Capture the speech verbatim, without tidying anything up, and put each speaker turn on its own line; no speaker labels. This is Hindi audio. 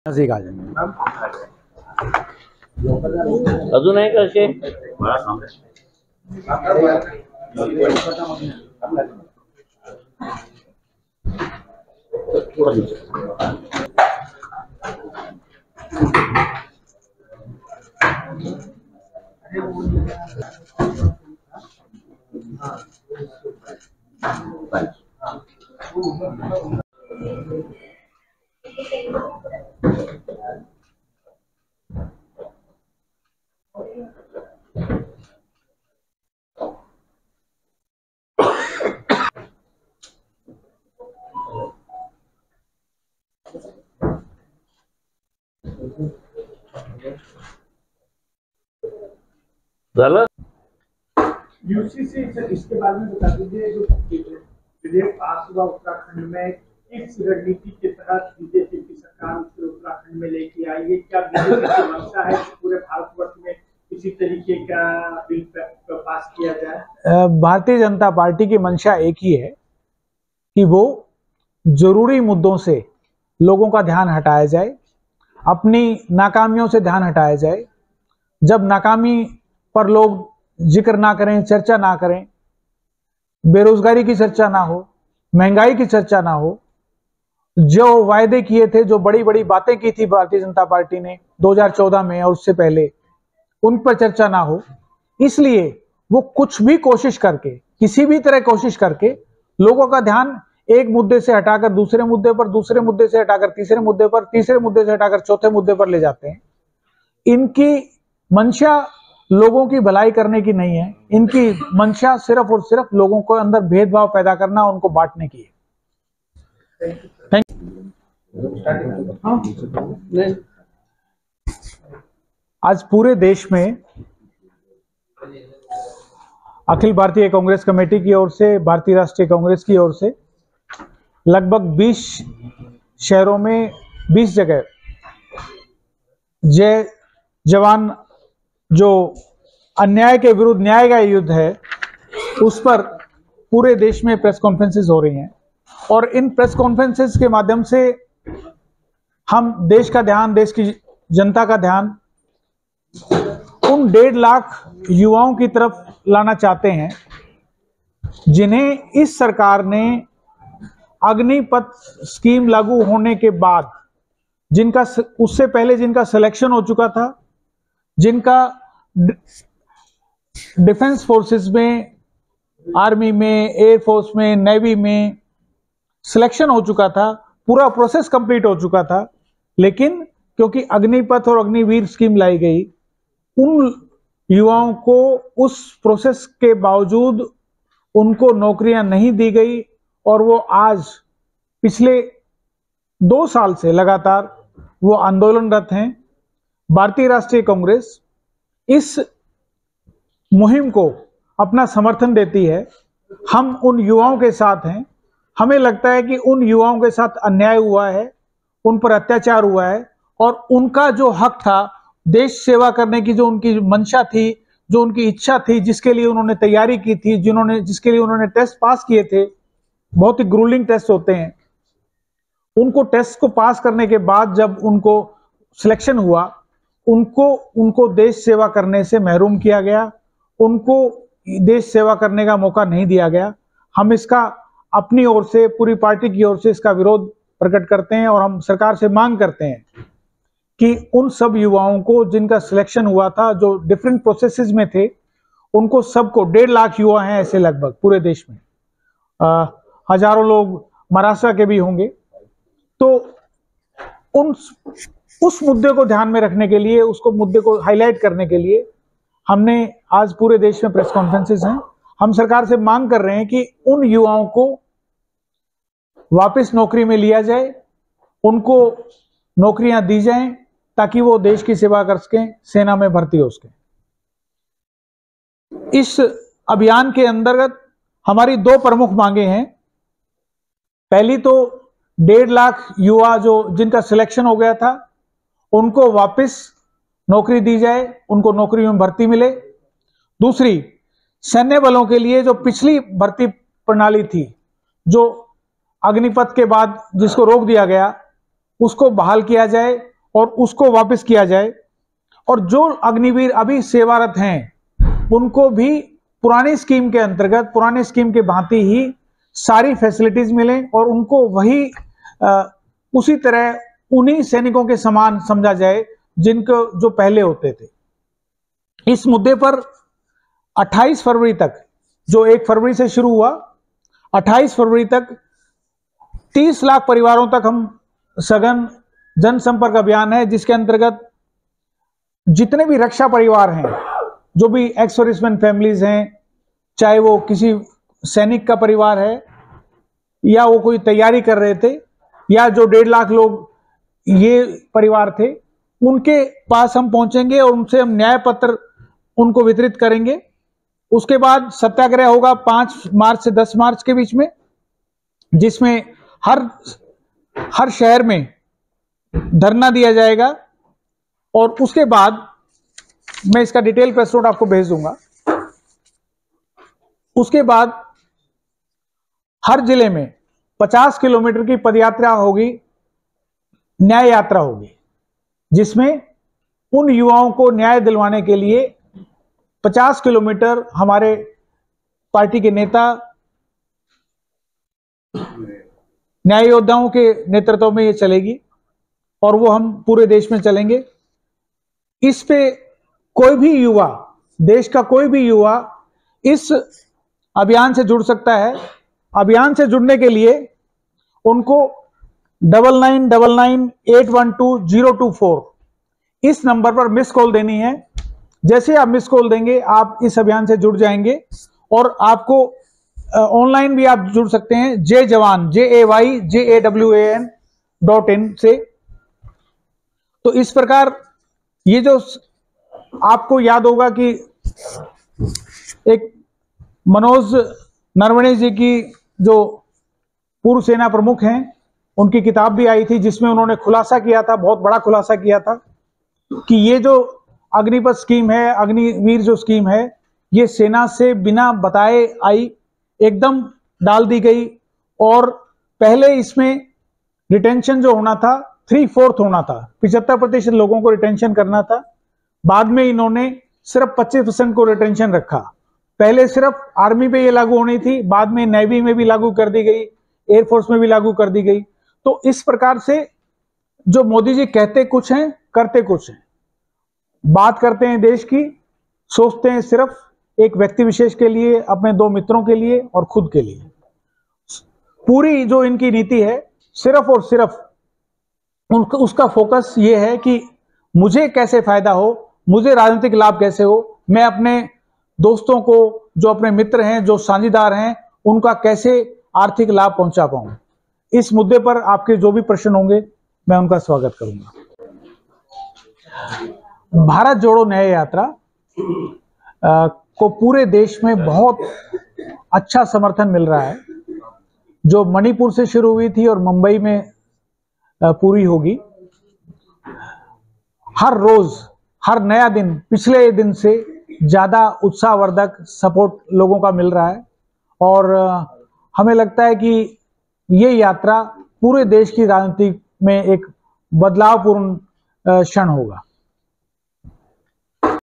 नजदीक आ जाएंगे।
अजून आहे का असे? झालं?
यूसीसी इसके बारे में बता दीजिए, जो विधेयक पास हुआ उत्तराखंड में, किस रणनीति के तहत बीजेपी की सरकार उसे उत्तराखंड में लेके आई है? क्या बीजेपी की मंशा है कि पूरे भारतवर्ष में किसी तरीके का बिल पास किया जाए?
भारतीय जनता पार्टी की मंशा एक ही है कि वो जरूरी मुद्दों से लोगों का ध्यान हटाया जाए, अपनी नाकामियों से ध्यान हटाया जाए। जब नाकामी पर लोग जिक्र ना करें, चर्चा ना करें, बेरोजगारी की चर्चा ना हो, महंगाई की चर्चा ना हो, जो वायदे किए थे, जो बड़ी बड़ी बातें की थी भारतीय जनता पार्टी ने दो हज़ार चौदह में और उससे पहले, उन पर चर्चा ना हो, इसलिए वो कुछ भी कोशिश करके, किसी भी तरह कोशिश करके लोगों का ध्यान एक मुद्दे से हटाकर दूसरे मुद्दे पर, दूसरे मुद्दे से हटाकर तीसरे मुद्दे पर, तीसरे मुद्दे से हटाकर चौथे मुद्दे पर ले जाते हैं। इनकी मंशा लोगों की भलाई करने की नहीं है, इनकी मंशा सिर्फ और सिर्फ लोगों को अंदर भेदभाव पैदा करना, उनको बांटने की है। Thank you. आज पूरे देश में अखिल भारतीय कांग्रेस कमेटी की ओर से, भारतीय राष्ट्रीय कांग्रेस की ओर से लगभग बीस शहरों में, बीस जगह जय जवान, जो अन्याय के विरुद्ध न्याय का युद्ध है, उस पर पूरे देश में प्रेस कॉन्फ्रेंसेस हो रही हैं। और इन प्रेस कॉन्फ्रेंसेस के माध्यम से हम देश का ध्यान, देश की जनता का ध्यान उन डेढ़ लाख युवाओं की तरफ लाना चाहते हैं जिन्हें इस सरकार ने अग्निपथ स्कीम लागू होने के बाद, जिनका उससे पहले जिनका सिलेक्शन हो चुका था, जिनका डिफेंस फोर्सेस में, आर्मी में, एयरफोर्स में, नेवी में सिलेक्शन हो चुका था, पूरा प्रोसेस कंप्लीट हो चुका था, लेकिन क्योंकि अग्निपथ और अग्निवीर स्कीम लाई गई, उन युवाओं को उस प्रोसेस के बावजूद उनको नौकरियां नहीं दी गई और वो आज पिछले दो साल से लगातार वो आंदोलनरत हैं। भारतीय राष्ट्रीय कांग्रेस इस मुहिम को अपना समर्थन देती है। हम उन युवाओं के साथ हैं। हमें लगता है कि उन युवाओं के साथ अन्याय हुआ है, उन पर अत्याचार हुआ है और उनका जो हक था, देश सेवा करने की जो उनकी मंशा थी, जो उनकी इच्छा थी, जिसके लिए उन्होंने तैयारी की थी, जिन्होंने जिसके लिए उन्होंने टेस्ट पास किए थे, बहुत ही ग्रूलिंग टेस्ट होते हैं, उनको टेस्ट को पास करने के बाद जब उनको सिलेक्शन हुआ, उनको उनको देश सेवा करने से महरूम किया गया, उनको देश सेवा करने का मौका नहीं दिया गया। हम इसका अपनी ओर से, पूरी पार्टी की ओर से इसका विरोध प्रकट करते हैं और हम सरकार से मांग करते हैं कि उन सब युवाओं को जिनका सिलेक्शन हुआ था, जो डिफरेंट प्रोसेसेस में थे, उनको सबको, डेढ़ लाख युवा हैं ऐसे लगभग पूरे देश में, आ, हजारों लोग महाराष्ट्र के भी होंगे, तो उन उस मुद्दे को ध्यान में रखने के लिए, उसको मुद्दे को हाईलाइट करने के लिए हमने आज पूरे देश में प्रेस कॉन्फ्रेंसेस हैं। हम सरकार से मांग कर रहे हैं कि उन युवाओं को वापस नौकरी में लिया जाए, उनको नौकरियां दी जाएं ताकि वो देश की सेवा कर सकें, सेना में भर्ती हो सकें। इस अभियान के अंतर्गत हमारी दो प्रमुख मांगे हैं। पहली तो डेढ़ लाख युवा जो जिनका सिलेक्शन हो गया था, उनको वापस नौकरी दी जाए, उनको नौकरी में भर्ती मिले। दूसरी, सैन्य बलों के लिए जो पिछली भर्ती प्रणाली थी, जो अग्निपथ के बाद जिसको रोक दिया गया, उसको बहाल किया जाए और उसको वापस किया जाए, और जो अग्निवीर अभी सेवारत हैं उनको भी पुरानी स्कीम के अंतर्गत, पुरानी स्कीम के भांति ही सारी फैसिलिटीज मिले और उनको वही आ, उसी तरह उन्हीं सैनिकों के समान समझा जाए जिनको जो पहले होते थे। इस मुद्दे पर अट्ठाईस फरवरी तक, जो एक फरवरी से शुरू हुआ, अट्ठाईस फरवरी तक तीस लाख परिवारों तक हम सघन जनसंपर्क अभियान है, जिसके अंतर्गत जितने भी रक्षा परिवार हैं, जो भी एक्स सर्विसमैन फैमिलीज हैं, चाहे वो किसी सैनिक का परिवार है या वो कोई तैयारी कर रहे थे, या जो डेढ़ लाख लोग ये परिवार थे, उनके पास हम पहुंचेंगे और उनसे हम न्याय पत्र उनको वितरित करेंगे। उसके बाद सत्याग्रह होगा पांच मार्च से दस मार्च के बीच में, जिसमें हर हर शहर में धरना दिया जाएगा, और उसके बाद मैं इसका डिटेल प्रेस नोट आपको भेज दूंगा। उसके बाद हर जिले में पचास किलोमीटर की पदयात्रा होगी, न्याय यात्रा होगी, जिसमें उन युवाओं को न्याय दिलवाने के लिए पचास किलोमीटर हमारे पार्टी के नेता न्याय योद्धाओं के नेतृत्व में ये चलेगी, और वो हम पूरे देश में चलेंगे। इस पे कोई भी युवा, देश का कोई भी युवा इस अभियान से जुड़ सकता है। अभियान से जुड़ने के लिए उनको double nine double nine eight one two zero two four इस नंबर पर मिस कॉल देनी है। जैसे आप मिस कॉल देंगे, आप इस अभियान से जुड़ जाएंगे, और आपको ऑनलाइन भी आप जुड़ सकते हैं Jai Jawan, J A Y J A W A N dot in से। तो इस प्रकार ये जो आपको याद होगा कि एक मनोज नरवणे जी की जो पूर्व सेना प्रमुख हैं, उनकी किताब भी आई थी, जिसमें उन्होंने खुलासा किया था, बहुत बड़ा खुलासा किया था कि ये जो अग्निपथ स्कीम है, अग्निवीर जो स्कीम है, ये सेना से बिना बताए आई, एकदम डाल दी गई। और पहले इसमें रिटेंशन जो होना था थ्री फोर्थ होना था, पिछहत्तर प्रतिशत लोगों को रिटेंशन करना था। बाद में इन्होंने सिर्फ पच्चीस परसेंट को रिटेंशन रखा। पहले सिर्फ आर्मी पे ये लागू होनी थी, बाद में नेवी में भी लागू कर दी गई, एयरफोर्स में भी लागू कर दी गई। तो इस प्रकार से जो मोदी जी कहते कुछ हैं, करते कुछ हैं। बात करते हैं देश की, सोचते हैं सिर्फ एक व्यक्ति विशेष के लिए, अपने दो मित्रों के लिए और खुद के लिए। पूरी जो इनकी नीति है, सिर्फ और सिर्फ उनका उसका फोकस ये है कि मुझे कैसे फायदा हो, मुझे राजनीतिक लाभ कैसे हो, मैं अपने दोस्तों को, जो अपने मित्र हैं, जो साझेदार हैं, उनका कैसे आर्थिक लाभ पहुंचा पाऊं। इस मुद्दे पर आपके जो भी प्रश्न होंगे, मैं उनका स्वागत करूंगा। भारत जोड़ो न्याय यात्रा आ, को पूरे देश में बहुत अच्छा समर्थन मिल रहा है, जो मणिपुर से शुरू हुई थी और मुंबई में आ, पूरी होगी। हर रोज, हर नया दिन पिछले दिन से ज्यादा उत्साहवर्धक सपोर्ट लोगों का मिल रहा है, और आ, हमें लगता है कि ये यात्रा पूरे देश की राजनीति में एक बदलावपूर्ण क्षण होगा।